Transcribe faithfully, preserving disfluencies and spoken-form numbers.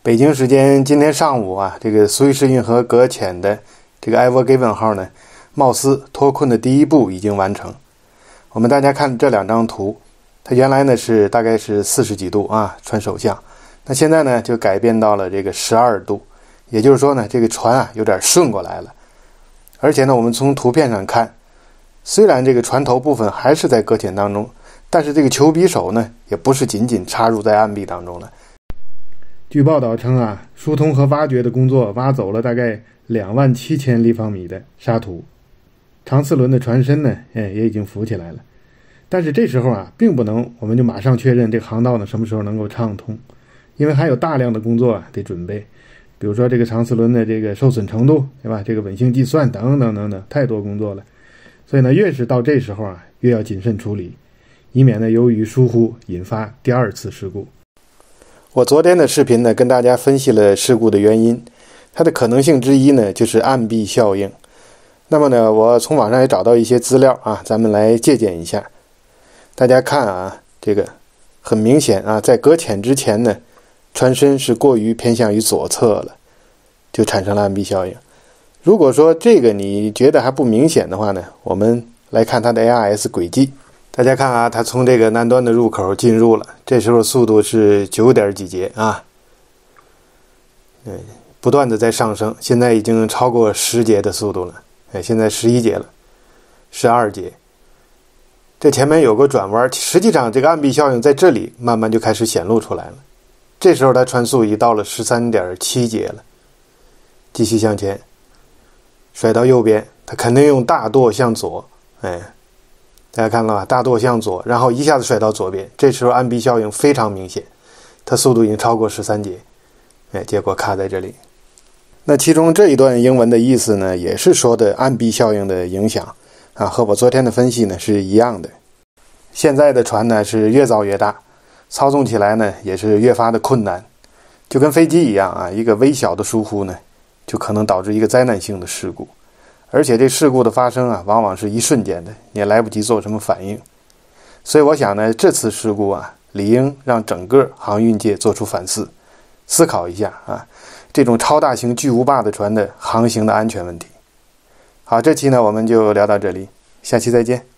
北京时间今天上午啊，这个苏伊士运河搁浅的这个 Ever Given 号呢，貌似脱困的第一步已经完成。我们大家看这两张图，它原来呢是大概是四十几度啊，穿手相，那现在呢就改变到了这个十二度，也就是说呢，这个船啊有点顺过来了。而且呢，我们从图片上看，虽然这个船头部分还是在搁浅当中，但是这个球匕首呢，也不是仅仅插入在岸壁当中了。据报道称啊，疏通和挖掘的工作挖走了大概两万七千立方米的沙土。长次轮的船身呢，哎，也已经浮起来了。但是这时候啊，并不能我们就马上确认这个航道呢什么时候能够畅通，因为还有大量的工作啊得准备，比如说这个长次轮的这个受损程度，对吧？这个稳性计算等等等等，太多工作了。所以呢，越是到这时候啊，越要谨慎处理，以免呢由于疏忽引发第二次事故。我昨天的视频呢，跟大家分析了事故的原因，它的可能性之一呢，就是岸壁效应。那么呢，我从网上也找到一些资料啊，咱们来借鉴一下。大家看啊，这个很明显啊，在搁浅之前呢，船身是过于偏向于左侧了，就产生了岸壁效应。如果说这个你觉得还不明显的话呢，我们来看它的 A R S 轨迹。大家看啊，它从这个南端的入口进入了，这时候速度是九点几节啊，嗯，不断的在上升，现在已经超过十节的速度了，哎，现在十一节了，十二节。这前面有个转弯，实际上这个岸壁效应在这里慢慢就开始显露出来了。这时候它船速已到了 十三点七节了，继续向前，甩到右边，它肯定用大舵向左，哎。大家看了吧，大舵向左，然后一下子甩到左边，这时候岸壁效应非常明显，它速度已经超过十三节，哎，结果卡在这里。那其中这一段英文的意思呢，也是说的岸壁效应的影响啊，和我昨天的分析呢是一样的。现在的船呢是越造越大，操纵起来呢也是越发的困难，就跟飞机一样啊，一个微小的疏忽呢，就可能导致一个灾难性的事故。而且这事故的发生啊，往往是一瞬间的，你也来不及做什么反应。所以我想呢，这次事故啊，理应让整个航运界做出反思，思考一下啊，这种超大型巨无霸的船的航行的安全问题。好，这期呢我们就聊到这里，下期再见。